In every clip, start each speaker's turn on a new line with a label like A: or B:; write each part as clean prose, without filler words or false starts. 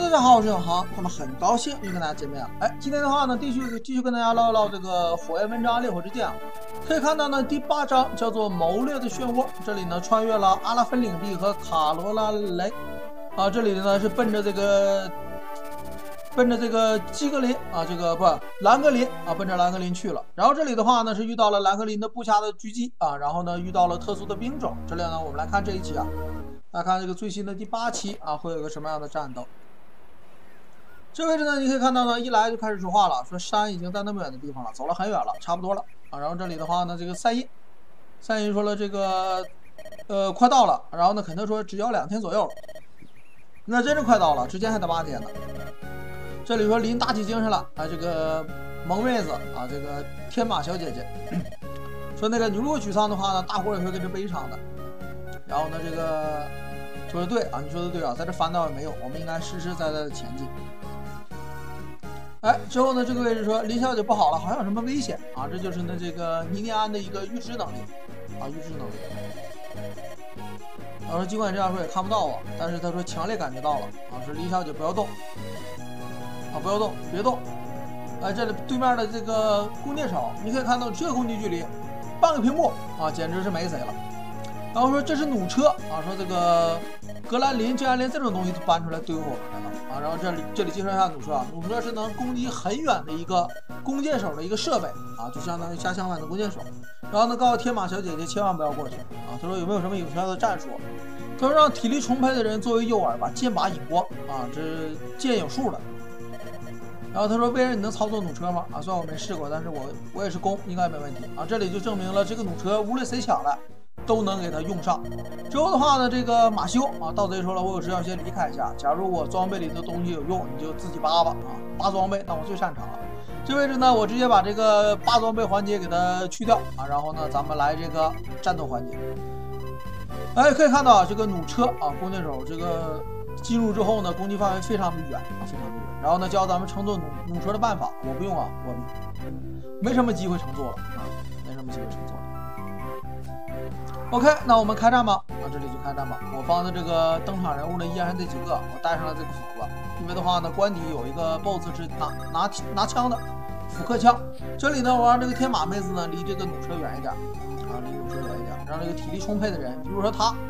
A: 大家好，我是永恒，那么很高兴又跟大家见面了。今天的话呢，继续跟大家唠一唠这个火焰文章烈火之剑啊。可以看到呢，第8章叫做谋略的漩涡，这里呢穿越了阿拉芬领地和卡罗拉雷啊，这里呢是奔着这个基格林啊，兰格林啊，奔着兰格林去了。然后这里的话呢是遇到了兰格林的部下的狙击啊，然后呢遇到了特殊的兵种。这里呢我们来看这一期啊，来看这个最新的第8期啊，会有一个什么样的战斗。这位置呢，你可以看到呢，一来就开始说话了，说山已经在那么远的地方了，走了很远了，差不多了啊。然后这里的话呢，这个赛因说了这个快到了，然后呢肯特说只要2天左右了，那真是快到了，之前还得8天呢。这里说林打起精神了啊，这个萌妹子啊，这个天马小姐姐说那个你如果沮丧的话呢，大伙也会跟着悲伤的。然后呢这个说的对啊，你说的对啊，在这翻倒也没用，我们应该实实在在的前进。之后呢，这个位置说林小姐不好了，好像有什么危险啊！这就是呢这个尼尼安的一个预知能力啊，预知能力。然后尽管这样说也看不到我，但是他说强烈感觉到了啊，说林小姐不要动啊，不要动，别动。这里对面的这个弓箭手，你可以看到这个攻击距离，半个屏幕啊，简直是没谁了。然后说这是弩车啊，说这个格兰林、这样连这种东西都搬出来对付我们来了啊。然后这里介绍一下弩车啊，弩车是能攻击很远的一个弓箭手的一个设备啊，就相当于加强版的弓箭手。然后呢，告诉天马小姐姐千万不要过去啊。他说有没有什么有效的战术？他说让体力充沛的人作为诱饵，把箭靶引光啊，这箭有数的。然后他说：“为人你能操作弩车吗？啊，虽然我没试过，但是我也是攻，应该没问题啊。”这里就证明了这个弩车无论谁抢来都能给他用上。之后的话呢，这个马修啊，盗贼说了，我有事要先离开一下。假如我装备里的东西有用，你就自己扒吧啊，扒装备，那我最擅长了。这位置呢，我直接把这个扒装备环节给它去掉啊，然后呢，咱们来这个战斗环节。可以看到这个弩车啊，弓箭手这个进入之后呢，攻击范围非常的远啊，非常的远。然后呢，教咱们乘坐弩车的办法，我不用啊，我没什么机会乘坐了啊，没什么机会乘坐了。OK， 那我们开战吧啊，这里就开战吧。我方的这个登场人物呢，依然是这几个，我带上了这个斧子，因为的话呢，官邸有一个 BOSS 是拿枪的斧克枪。这里呢，我让这个天马妹子呢离这个弩车远一点啊，离弩车远一点，让这个体力充沛的人，比如说他，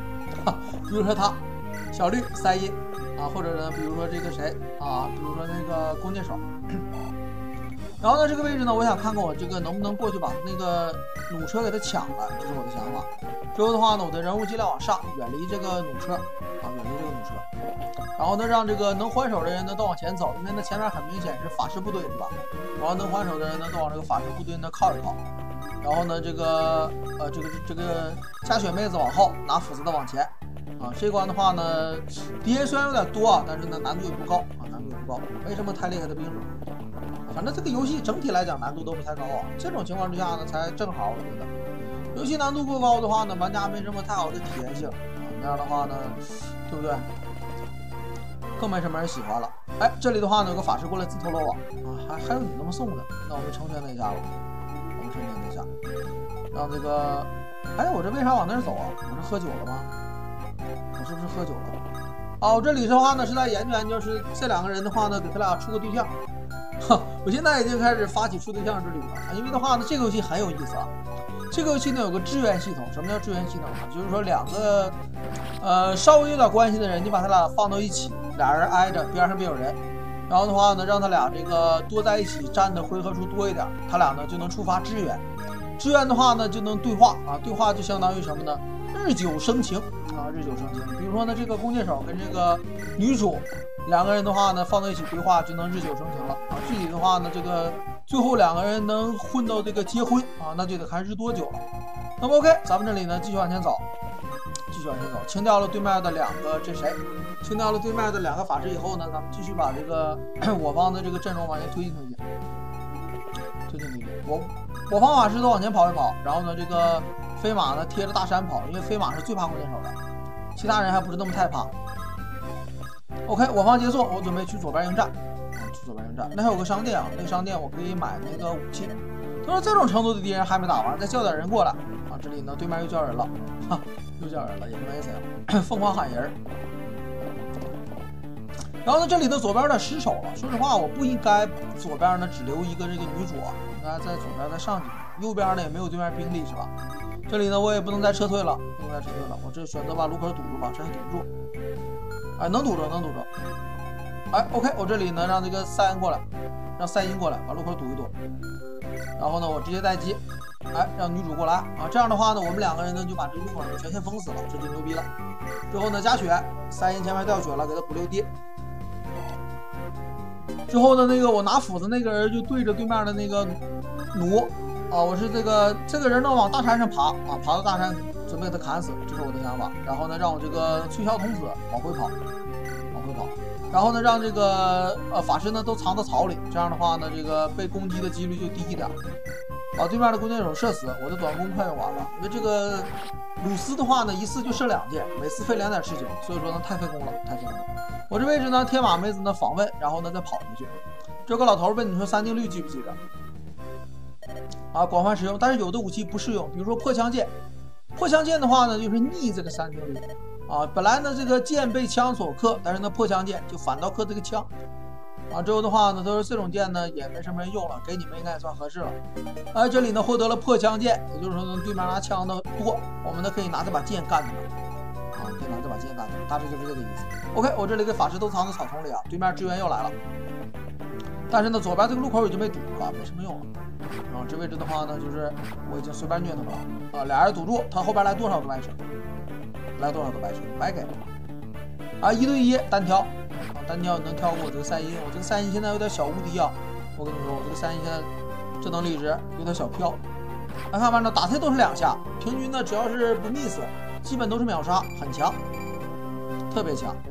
A: 小绿赛因啊，或者呢，比如说这个谁啊，比如说那个弓箭手。然后呢，这个位置呢，我想看看我这个能不能过去把那个弩车给它抢了，这是我的想法。之后的话呢，我的人物尽量往上，远离这个弩车啊，远离这个弩车。然后呢，让这个能还手的人呢都往前走，因为呢前面很明显是法师部队是吧？然后能还手的人呢都往这个法师部队呢靠一靠。然后呢，这个加血妹子往后，拿斧子的往前。啊，这关的话呢，敌人虽然有点多啊，但是呢难度也不高啊，难度也不高，没什么太厉害的兵种。反正这个游戏整体来讲难度都不太高啊，这种情况之下呢才正好，我觉得。游戏难度过高的话呢，玩家没什么太好的体验性啊，那样的话呢，对不对？更没什么人喜欢了。这里的话呢有个法师过来自投罗网啊，还有你那么送的，那我们成全他一下吧，我们成全他一下，让这个，我这为啥往那儿走啊？我是喝酒了吗？我是不是喝酒了？哦，这里的话呢是在研究，是这2个人的话呢，给他俩处个对象。我现在已经开始发起处对象之旅了，因为的话呢，这个游戏很有意思啊。这个游戏呢有个支援系统，什么叫支援系统呢？就是说2个稍微有点关系的人，你把他俩放到一起，俩人挨着，边上别有人，然后的话呢，让他俩这个多在一起站的回合数多一点，他俩呢就能触发支援。支援的话呢就能对话啊，对话就相当于什么呢？日久生情啊，日久生情。比如说呢，这个弓箭手跟这个女主2个人的话呢，放在一起对话就能日久生情了啊。具体的话呢，这个最后2个人能混到这个结婚啊，那就得看日多久了。那么 OK， 咱们这里呢继续往前走，清掉了对面的2个清掉了对面的2个法师以后呢，咱们继续把这个我方的这个阵容往前推进。我方法师都往前跑一跑，然后呢，这个飞马呢贴着大山跑，因为飞马是最怕弓箭手的，其他人还不是那么太怕。OK， 我方结束，我准备去左边迎战。那还有个商店啊，那个商店我可以买那个武器。他说这种程度的敌人还没打完，再叫点人过来啊！这里呢，对面又叫人了，又叫人了，也没谁了。凤凰喊人。 然后呢，这里的左边有点失手了。说实话，我不应该左边呢只留一个这个女主，应该在左边再上几个。右边呢也没有对面兵力是吧？这里呢我也不能再撤退了，不能再撤退了。我这选择把路口堵住吧，这还堵不住。哎，能堵着，能堵着。哎 ，OK， 我这里呢让这个赛恩过来，让赛因过来，把路口堵一堵。然后呢，我直接待机，哎，让女主过来啊。这样的话呢，我们2个人呢就把这个路口全线封死了，这就牛逼了。之后呢加血，赛因前面掉血了，给他补6滴。之后呢，那个我拿斧子那个人就对着对面的那个弩啊，我是这个人呢往大山上爬啊，爬到大山准备给他砍死，这是我的想法。然后呢，让我这个吹箫童子往回跑，往回跑。然后呢，让这个法师呢都藏到草里，这样的话呢，这个被攻击的几率就低一点。把对面的弓箭手射死，我的短弓快用完了。因为这个鲁斯的话呢，一次就射2箭，每次费2点事情，所以说呢太费工了，太费工了。我这位置呢，天马妹子呢访问，然后呢再跑回去。这个老头问你说3定律记不记得？啊，广泛使用，但是有的武器不适用，比如说破枪剑。破枪剑的话呢，就是逆这个3定律。啊，本来呢这个剑被枪所克，但是呢破枪剑就反倒克这个枪。啊，之后的话呢，都是这种剑呢也没什么人用了，给你们应该也算合适了。这里呢获得了破枪剑，也就是说呢对面拿枪的多，我们呢可以拿这把剑干他们。啊，可以拿这把剑干他们，大致就是这个意思。OK， 我这里给法师都藏在草丛里啊，对面支援又来了。但是呢左边这个路口已经被堵住了，没什么用了。啊，这位置的话呢，就是我已经随便虐他们了。啊，俩人堵住，他后边来多少个白车？来多少个白车？白给。啊，1对1单挑。单挑能跳过我这个赛因，我这个赛因现在有点小无敌啊！我跟你说，我这个赛因现在智能理值有点小飘。看看呢，打他都是2下，平均呢只要是不 miss， 基本都是秒杀，很强，特别强。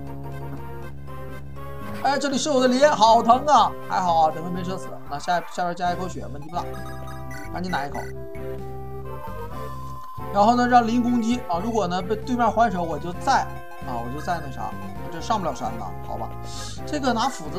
A: 哎，这里是我的脸，好疼啊！还好啊，等会没射死。那下边加一口血，问题不大，赶紧拿一口。然后呢，让林攻击啊！如果呢被对面还手，我就再那啥。这上不了山呐，好吧，这个拿斧子，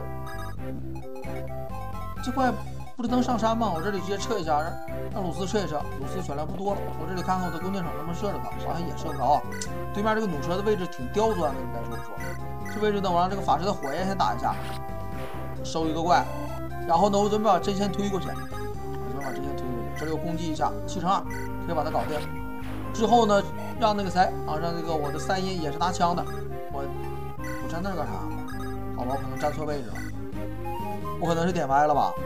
A: 这怪不能上山吗？我这里直接撤一下，让鲁斯撤一撤，鲁斯血量不多了。我这里看看我的弓箭手能不能射着他，好像也射不着。对面这个弩车的位置挺刁钻的，应该说不说。这位置呢，我让这个法师的火焰先打一下，收一个怪，然后呢，我准备把针线推过去，这里我攻击一下，7×2可以把它搞定。之后呢，让那个谁啊，让这个我的赛因也是拿枪的。我站那干啥？好吧，我可能站错位置了，我可能是点歪了吧。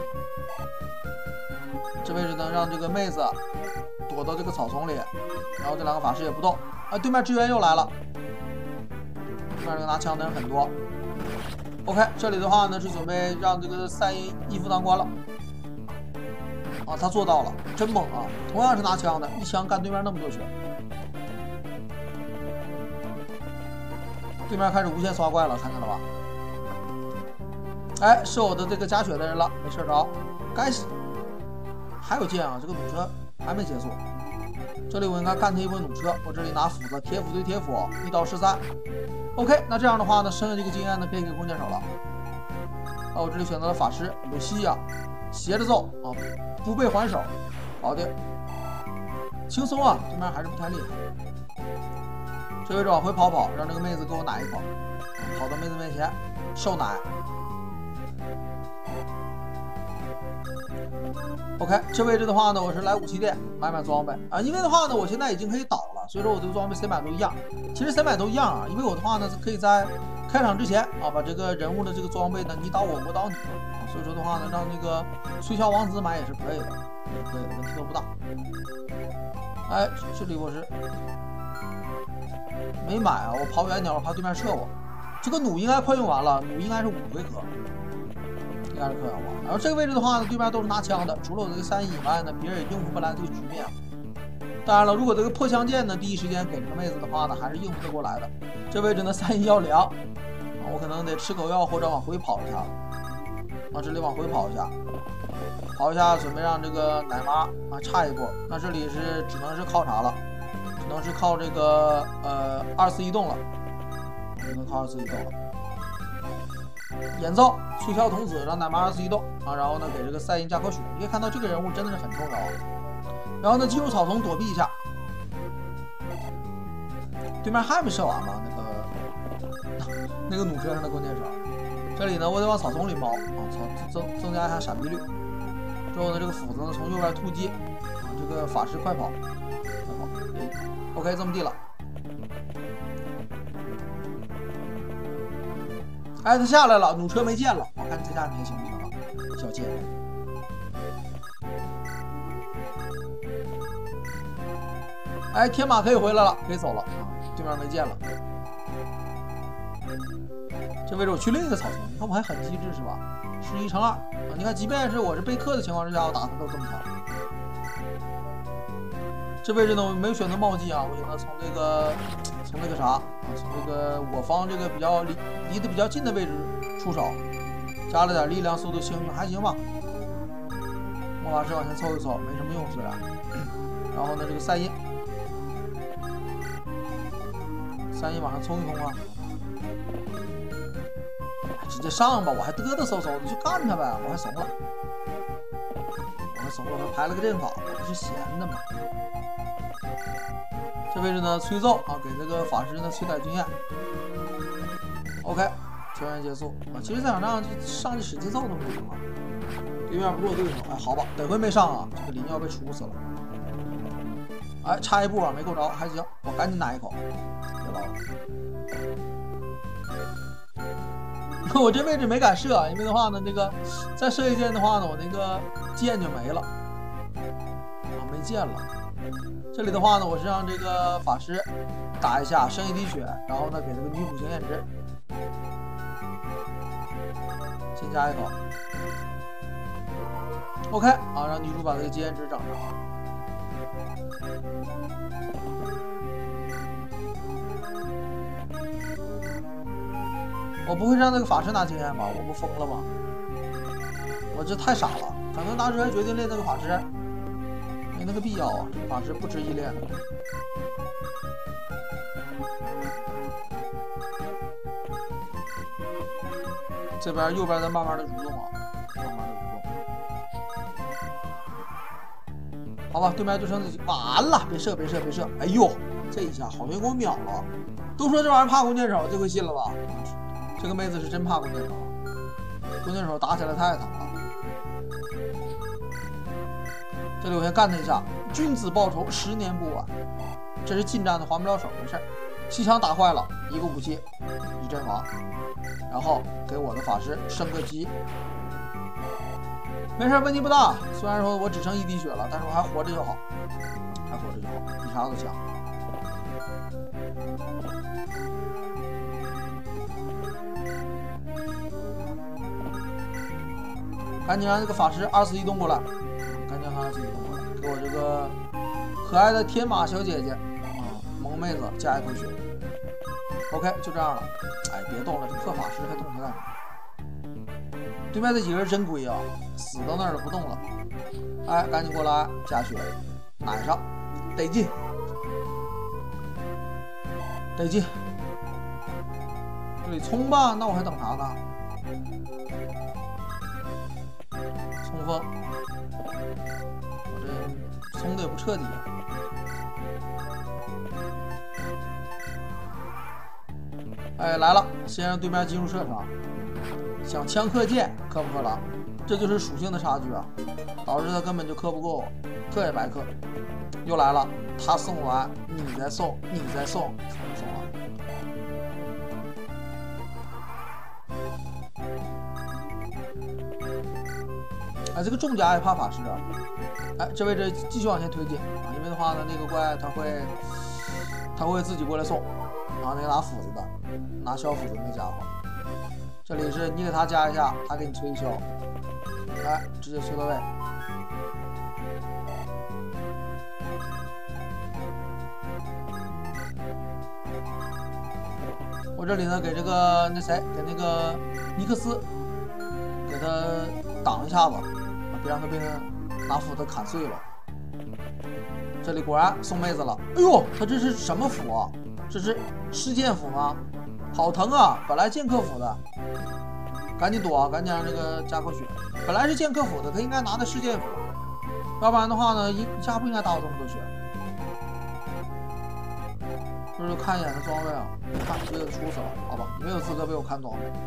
A: 这位置呢，让这个妹子躲到这个草丛里，然后这2个法师也不动。啊，对面支援又来了，对面这个拿枪的人很多。OK， 这里的话呢是准备让这个赛因一夫当关了。啊，他做到了，真猛啊！同样是拿枪的，一枪干对面那么多血。对面开始无限刷怪了，看见了吧？哎，是我的这个加血的人了，没射着。该死，还有剑啊！这个弩车还没结束。这里我应该干他一波弩车。我这里拿斧子，铁斧对铁斧，1刀13。OK， 那这样的话呢，剩下这个经验呢可以给弓箭手了。啊，我这里选择了法师鲁西亚，斜着揍啊，不被还手，好的，轻松啊！对面还是不太厉害。这位置往回跑，让这个妹子给我奶一口，跑到妹子面前受奶。OK， 这位置的话呢，我是来武器店买装备啊，因为的话呢，我现在已经可以倒了，所以说我这个装备谁买都一样。其实谁买都一样啊，因为我的话呢，可以在开场之前啊，把这个人物的这个装备呢，你倒我倒你啊，所以说的话呢，让那个吹箫王子买也是可以的，问题都不大。哎，这里我是没买啊，我跑远点，我怕对面射我。这个弩应该快用完了，弩应该是5回合，应该是快用完。然后这个位置的话呢，对面都是拿枪的，除了我这个3以外呢，别人也应付不来这个局面。当然了，如果这个破枪剑呢，第一时间给这个妹子的话呢，还是应付得过来的。这位置呢，3要凉啊，我可能得吃口药或者往回跑一下。啊，这里往回跑一下，准备让这个奶妈啊差一步。那这里是只能是靠啥了？只能是靠这个2次移动了，只能靠2次移动了。演奏吹箫童子，让奶妈2次移动啊，然后呢给这个赛因加口血。你可以看到这个人物真的是很重要啊。然后呢进入草丛躲避一下。对面还没射完吗？那个那个弩车上的弓箭手。这里呢，我得往草丛里猫啊，增加一下闪避率。之后呢，这个斧子呢从右边突击啊，这个法师快跑，OK， 这么地了。哎，他下来了，弩车没见了，我看这下你行不行了，小贱人。哎，天马可以回来了，可以走了啊，对面没见了。这位置我去另一个草丛，你看我还很机智是吧？11乘2啊！你看，即便是我是被克的情况之下，我打他都这么疼。这位置呢，我没有选择冒进啊，我选择从那个啥啊，从这个我方这个比较离得比较近的位置出手，加了点力量、速度、幸运，还行吧。魔法师往前凑一凑，没什么用虽然。然后呢，这个赛因往上冲一冲啊！直接上吧，我还嘚嘚嗖嗖的去干他呗，我还怂了，我还排了个阵法，我不是闲的吗？这位置呢，催奏啊，给这个法师呢催点经验。OK， 球员结束啊。其实这场仗上去使劲揍他们就行了。对面不是我对手，哎，好吧，得亏没上啊，这个林要被处死了。哎，差一步啊，没够着，还行，我赶紧拿一口，别捞了。我这位置没敢射，因为的话呢，那个再射一箭的话呢，我那个箭就没了啊，没箭了。这里的话呢，我是让这个法师打一下，剩一滴血，然后呢给这个女仆经验值，先加一口。OK 啊，让女主把这个经验值整上。我不会让那个法师拿经验吧？我不疯了吗？我这太傻了，可能当时还决定练那个法师，没那个必要啊。这个法师不值一练。这边右边在慢慢的蠕动啊，慢慢的蠕动。好吧，对面就剩自己，完了，别射！哎呦，这一下好像给我秒了。都说这玩意儿怕弓箭手，这回信了吧？这个妹子是真怕弓箭手，弓箭手打起来太疼了。这里我先干他一下，君子报仇10年不晚。这是近战的，还不了手，没事。气枪打坏了，一个武器，一阵亡，然后给我的法师升个级，没事，问题不大。虽然说我只剩一滴血了，但是我还活着就好，比啥都强。赶紧让这个法师2次移动过来，给我这个可爱的天马小姐姐啊，萌妹子加一口血。OK， 就这样了。哎，别动了，这克法师还动它干啥？对面这几个人真龟啊，死到那儿了不动了。哎，赶紧过来加血，奶上，得劲。这里冲吧，那我还等啥呢？冲锋，我这冲的也不彻底啊。哎，来了，先让对面进入射场，想枪克箭，克不克了？这就是属性的差距啊，导致他根本就克不过我，克也白克。又来了，他送完，你再送，送完。哎，这个重甲也怕法师啊！哎，这位置继续往前推进啊，因为的话呢，那个怪他会自己过来送啊，那个拿斧子的，拿小斧子那家伙。这里是你给他加一下，他给你吹箫，来，直接吹到位。我这里呢，给这个那谁，给那个尼克斯，给他挡一下子。别让他被他拿斧子砍碎了。这里果然送妹子了。哎呦，他这是什么斧啊？这是施剑斧吗？好疼啊！本来剑客斧的，赶紧躲，赶紧让这个加口血。本来是剑客斧的，他应该拿的施剑斧，要不然的话呢，一下不应该打我这么多血。 这就看一眼这装备啊，看直接给处死了，好吧，没有资格被我看装备。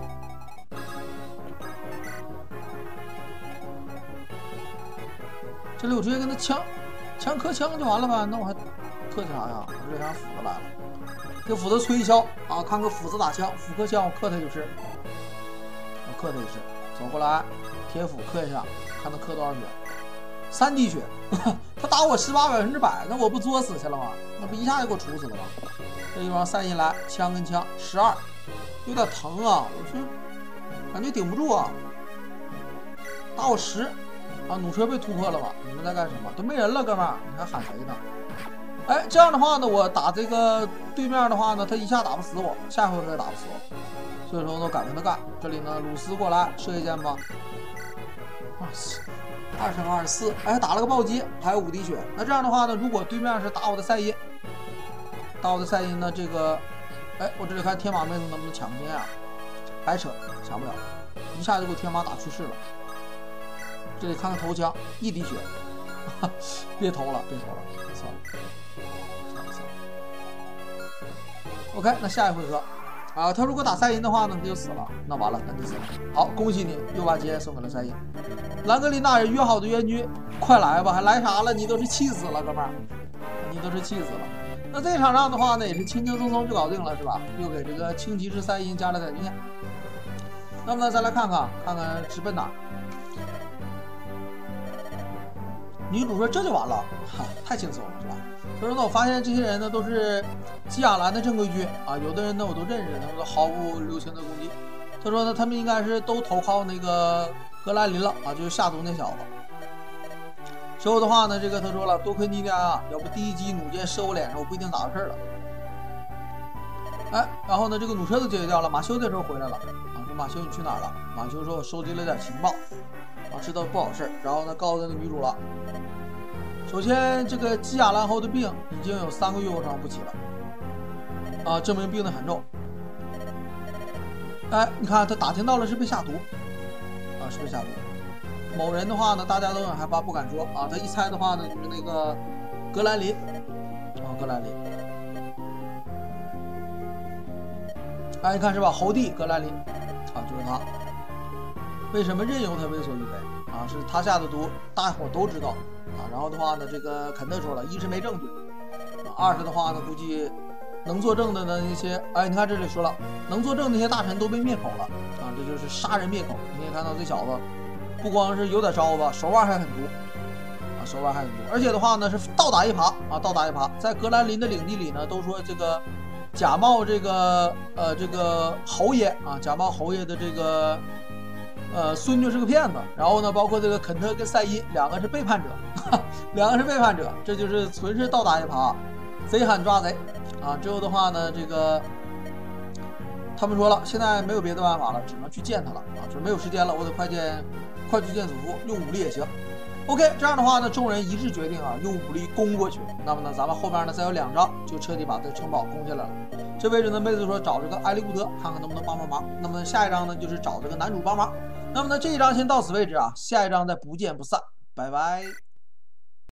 A: 这里我直接跟他枪磕枪就完了呗，那我还磕啥呀？我这让斧子来了，给斧子吹一削啊！看个斧子打枪，斧磕枪我磕他就是，我磕他就是，走过来，铁斧磕一下，看他磕多少血，3滴血，他打我18%，那我不作死去了吗？那不一下就给我处死了吗？这地方3一来，枪跟枪12，有点疼啊，我去，感觉顶不住啊，打我10。啊，弩车被突破了吧？你们在干什么？都没人了，哥们儿，你还喊谁呢？哎，这样的话呢，我打这个对面的话呢，他一下打不死我，下回合也打不死我，所以说我敢跟他干。这里呢，鲁斯过来射一箭吧。20乘24，哎，打了个暴击，还有5滴血。那这样的话呢，如果对面是打我的赛因，呢，这个，哎，我这里看天马妹子能不能抢经验啊？白扯，抢不了，一下就给我天马打去世了。这里看看头枪，1滴血，别投了，算了。OK， 那下一回合啊，他如果打赛因的话呢，他就死了，那完了，那就死了。好，恭喜你又把经验送给了赛因。兰格琳娜人约好的援军，快来吧，还来啥了？你都是气死了，哥们儿，你都是气死了。那这场仗的话呢，也是轻轻松松就搞定了，是吧？又给这个轻骑士赛因加了点经验。那么呢，再来看看直奔哪？女主说这就完了，哈，太轻松了，是吧？他说呢，我发现这些人呢都是基亚兰的正规军啊，有的人呢我都认识，他们都毫不留情的攻击。他说呢，他们应该是都投靠那个格兰林了啊，就是下毒那小子。之后的话呢，这个他说了，多亏妮娘啊，要不第一击弩箭射我脸上，我不一定咋回事了。哎，然后呢，这个弩车都解决掉了，马修这时候回来了啊，说马修你去哪儿了？马修说我收集了点情报。啊，知道不好事，然后呢，告诉那个女主了。首先，这个基亚兰侯的病已经有3个月卧床不起了，啊，证明病得很重。哎，你看他打听到了是被下毒，啊，是被下毒。某人的话呢，大家都很害怕，不敢说啊。他一猜的话呢，就是那个格兰林，啊，格兰林。哎，你看是吧？侯弟格兰林，啊，就是他。为什么任由他为所欲为啊？是他下的毒，大伙都知道啊。然后的话呢，这个肯特说了，一是没证据，啊，二是的话呢，估计能作证的呢那些，哎，你看这里说了，能作证那些大臣都被灭口了啊，这就是杀人灭口。你可以看到这小子不光是有点招子，手腕还很毒啊，手腕还很毒，而且的话呢是倒打一耙啊，倒打一耙。在格兰林的领地里呢，都说这个假冒这个侯爷啊，假冒侯爷的这个。孙女是个骗子，然后呢，包括这个肯特跟赛因两个是背叛者，这就是纯是倒打一耙，贼喊抓贼啊！之后的话呢，这个他们说了，现在没有别的办法了，只能去见他了啊，就是没有时间了，我得快去见祖父，用武力也行。OK， 这样的话呢，众人一致决定啊，用武力攻过去。那么呢，咱们后边呢再有2仗，就彻底把这城堡攻下来了。这位置呢，妹子说找这个埃利古德，看看能不能帮忙。那么下一章呢，就是找这个男主帮忙。那么呢，这一章先到此为止啊，下一章再不见不散，拜拜。